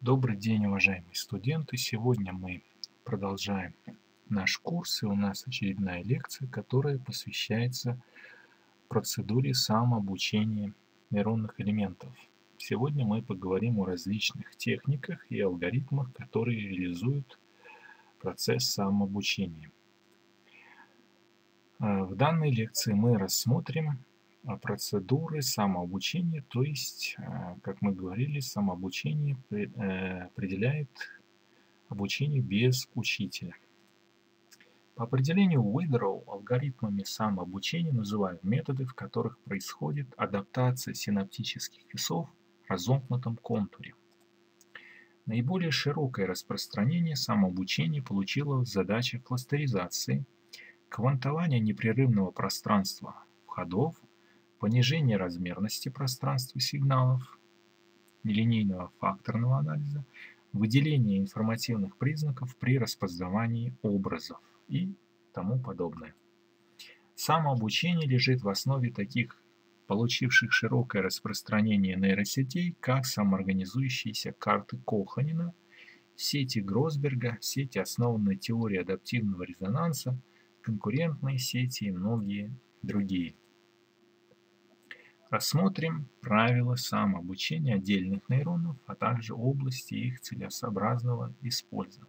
Добрый день, уважаемые студенты! Сегодня мы продолжаем наш курс, и у нас очередная лекция, которая посвящается процедуре самообучения нейронных элементов. Сегодня мы поговорим о различных техниках и алгоритмах, которые реализуют процесс самообучения. В данной лекции мы рассмотрим процедуры самообучения, то есть, как мы говорили, самообучение определяет обучение без учителя. По определению Уидроу алгоритмами самообучения называют методы, в которых происходит адаптация синаптических весов в разомкнутом контуре. Наиболее широкое распространение самообучения получило в задачах кластеризации, квантования непрерывного пространства входов, понижения размерности пространства сигналов, нелинейного факторного анализа, выделения информативных признаков при распознавании образов и тому подобное. Самообучение лежит в основе таких получивших широкое распространение нейросетей, как самоорганизующиеся карты Коханена, сети Гросберга, сети, основанные на теории адаптивного резонанса, конкурентные сети и многие другие. Рассмотрим правила самообучения отдельных нейронов, а также области их целесообразного использования.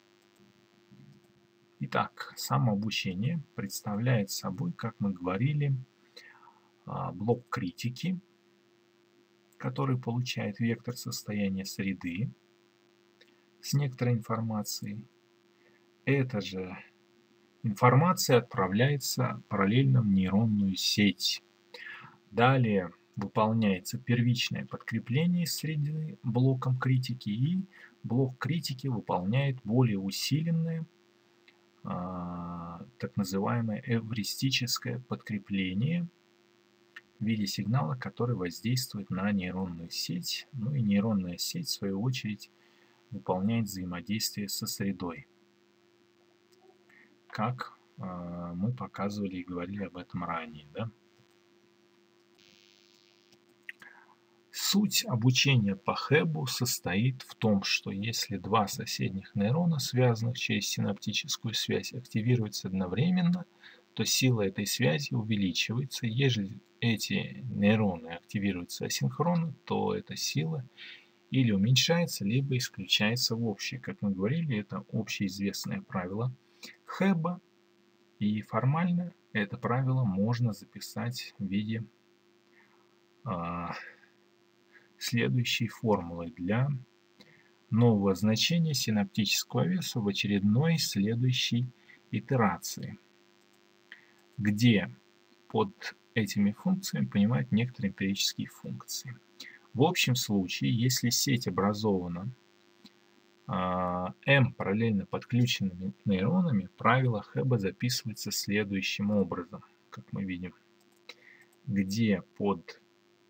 Итак, самообучение представляет собой, как мы говорили, блок критики, который получает вектор состояния среды с некоторой информацией. Эта же информация отправляется параллельно в нейронную сеть. Далее выполняется первичное подкрепление среды блоком критики, и блок критики выполняет более усиленное, так называемое эвристическое подкрепление в виде сигнала, который воздействует на нейронную сеть. Ну и нейронная сеть, в свою очередь, выполняет взаимодействие со средой, как мы показывали и говорили об этом ранее, да? Суть обучения по Хэббу состоит в том, что если два соседних нейрона, связанных через синаптическую связь, активируются одновременно, то сила этой связи увеличивается. Если эти нейроны активируются асинхронно, то эта сила или уменьшается, либо исключается в общей. Как мы говорили, это общеизвестное правило Хэбба, и формально это правило можно записать в виде следующей формулы для нового значения синаптического веса в очередной следующей итерации, где под этими функциями понимают некоторые эмпирические функции. В общем случае, если сеть образована m параллельно подключенными нейронами, правило Хэбба записывается следующим образом, как мы видим, где под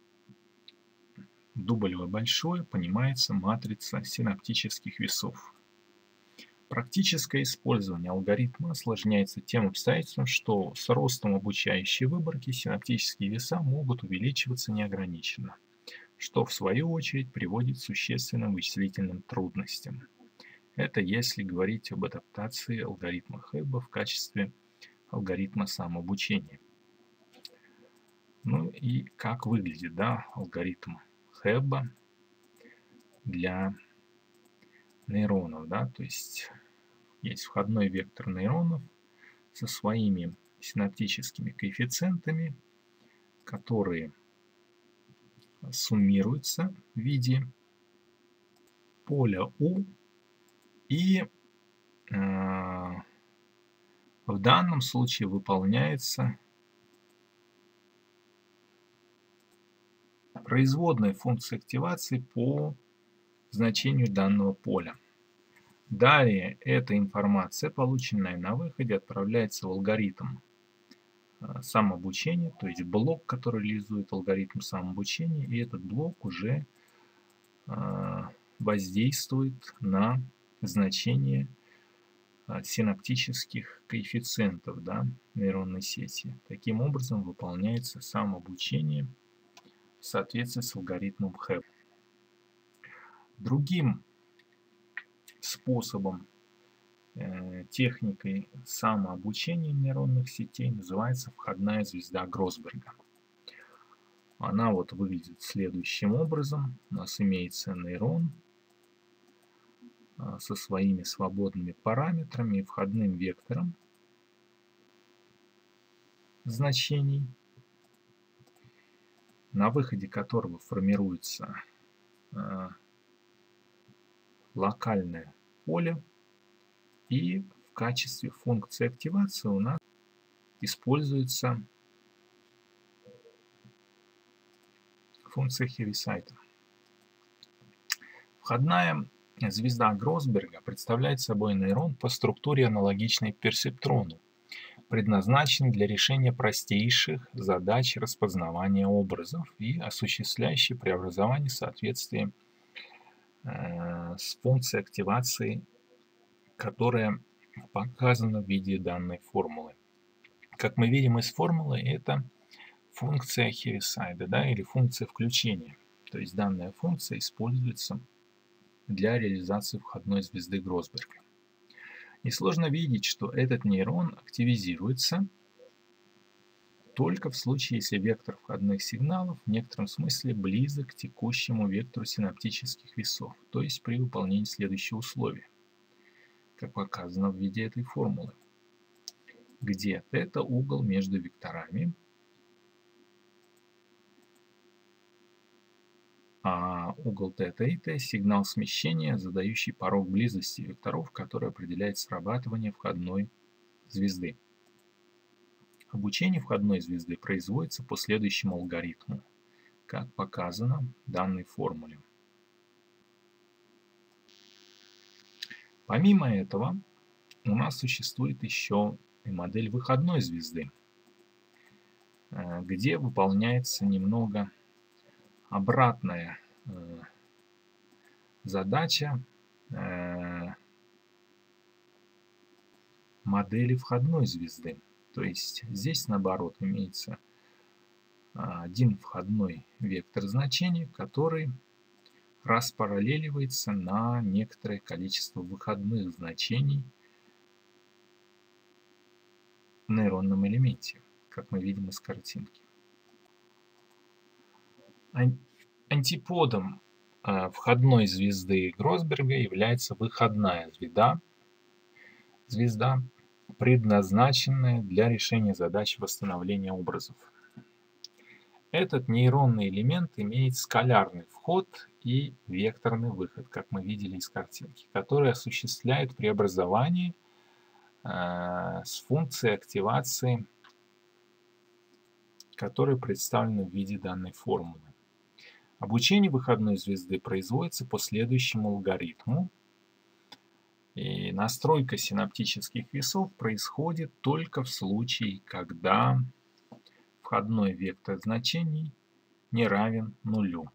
W большое понимается матрица синаптических весов. Практическое использование алгоритма осложняется тем обстоятельством, что с ростом обучающей выборки синаптические веса могут увеличиваться неограниченно, что в свою очередь приводит к существенным вычислительным трудностям. Это если говорить об адаптации алгоритма Хэбба в качестве алгоритма самообучения. Ну и как выглядит, алгоритм Хэбба для нейронов, то есть входной вектор нейронов со своими синаптическими коэффициентами, которые суммируются в виде поля U, и в данном случае выполняется производная функция активации по значению данного поля. Далее эта информация, полученная на выходе, отправляется в алгоритм самообучения, то есть блок, который реализует алгоритм самообучения, и этот блок уже воздействует на значение синаптических коэффициентов нейронной сети. Таким образом выполняется самообучение в соответствии с алгоритмом Хэбба. Другим способом, техникой самообучения нейронных сетей называется входная звезда Гросберга. Она вот выглядит следующим образом. У нас имеется нейрон со своими свободными параметрами и входным вектором значений, на выходе которого формируется локальное поле, и в качестве функции активации у нас используется функция Хевисайда. Входная звезда Гросберга представляет собой нейрон по структуре аналогичной персептрону, предназначен для решения простейших задач распознавания образов и осуществляющий преобразование соответствия с функцией активации, которая показана в виде данной формулы. Как мы видим из формулы, это функция Хевисайда, да, или функция включения. То есть данная функция используется для реализации входной звезды Гросберга. Несложно видеть, что этот нейрон активизируется только в случае, если вектор входных сигналов в некотором смысле близок к текущему вектору синаптических весов, то есть при выполнении следующего условия, как показано в виде этой формулы, где θ угол между векторами, а угол θ и Т сигнал смещения, задающий порог близости векторов, который определяет срабатывание входной звезды. Обучение входной звезды производится по следующему алгоритму, как показано в данной формуле. Помимо этого, у нас существует еще и модель выходной звезды, где выполняется немного обратная задача модели входной звезды. То есть здесь, наоборот, имеется один входной вектор значений, который распараллеливается на некоторое количество выходных значений в нейронном элементе, как мы видим из картинки. Антиподом входной звезды Гросберга является выходная звезда, предназначенная для решения задач восстановления образов. Этот нейронный элемент имеет скалярный вход и векторный выход, как мы видели из картинки, который осуществляет преобразование с функцией активации, которая представлена в виде данной формулы. Обучение выходной звезды производится по следующему алгоритму, и настройка синаптических весов происходит только в случае, когда входной вектор значений не равен нулю.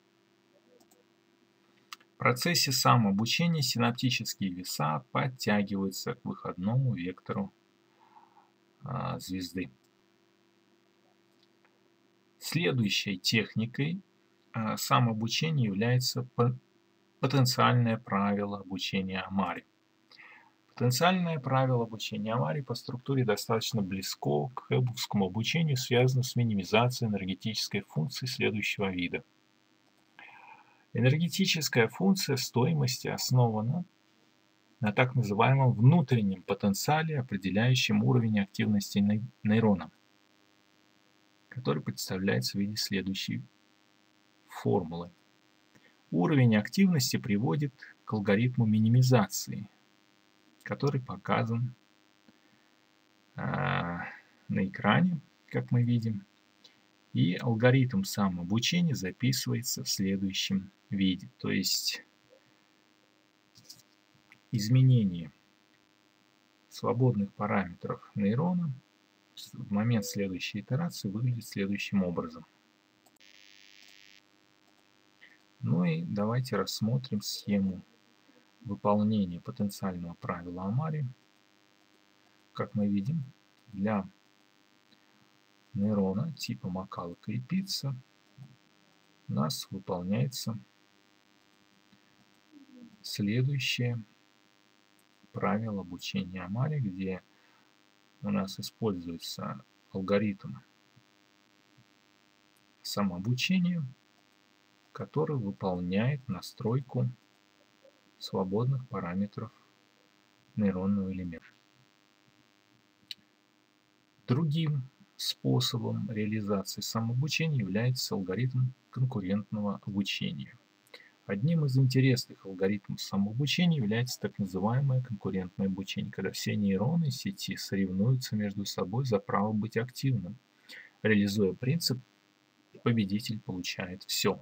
В процессе самообучения синаптические веса подтягиваются к выходному вектору звезды. Следующей техникой самообучения является потенциальное правило обучения Амари. Потенциальное правило обучения Амари по структуре достаточно близко к хэббовскому обучению, связано с минимизацией энергетической функции следующего вида. Энергетическая функция стоимости основана на так называемом внутреннем потенциале, определяющем уровень активности нейрона, который представляется в виде следующей формулы. Уровень активности приводит к алгоритму минимизации, который показан на экране, как мы видим. И алгоритм самообучения записывается в следующем виде. То есть изменение свободных параметров нейрона в момент следующей итерации выглядит следующим образом. Ну и давайте рассмотрим схему выполнения потенциального правила Амари. Как мы видим, для нейрона типа Макалока и Питца у нас выполняется следующая правил обучения Амари, где у нас используется алгоритм самообучения, который выполняет настройку свободных параметров нейронного элемента. Другим способом реализации самообучения является алгоритм конкурентного обучения. Одним из интересных алгоритмов самообучения является так называемое конкурентное обучение, когда все нейроны сети соревнуются между собой за право быть активным. Реализуя принцип, победитель получает все.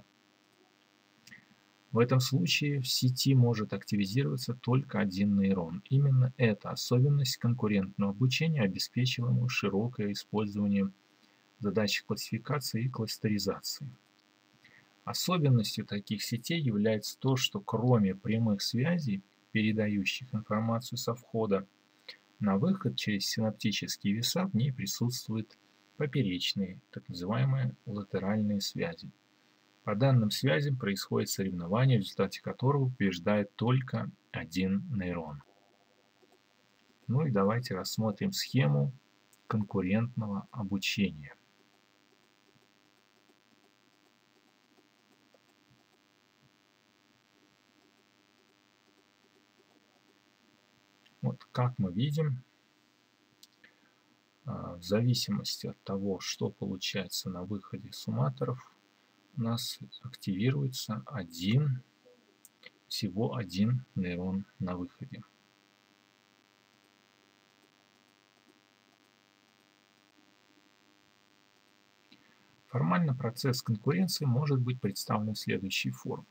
В этом случае в сети может активизироваться только один нейрон. Именно эта особенность конкурентного обучения обеспечила ему широкое использование задач классификации и кластеризации. Особенностью таких сетей является то, что кроме прямых связей, передающих информацию со входа на выход через синаптические веса, в ней присутствуют поперечные, так называемые латеральные связи. По данным связям происходит соревнование, в результате которого побеждает только один нейрон. Ну и давайте рассмотрим схему конкурентного обучения. Вот как мы видим, в зависимости от того, что получается на выходе сумматоров, у нас активируется всего один нейрон на выходе. Формально процесс конкуренции может быть представлен в следующей форме.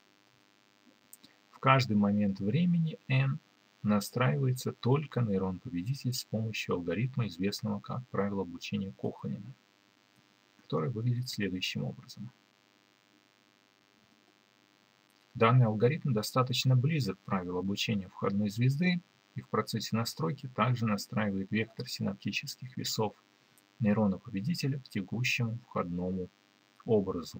В каждый момент времени n настраивается только нейрон-победитель с помощью алгоритма, известного как правило обучения Коханена, который выглядит следующим образом. Данный алгоритм достаточно близок к правилу обучения входной звезды и в процессе настройки также настраивает вектор синаптических весов нейрона-победителя к текущему входному образу.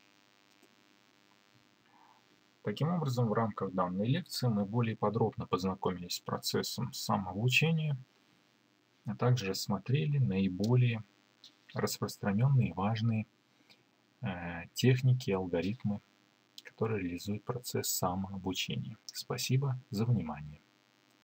Таким образом, в рамках данной лекции мы более подробно познакомились с процессом самообучения, а также рассмотрели наиболее распространенные и важные техники и алгоритмы, которые реализуют процесс самообучения. Спасибо за внимание.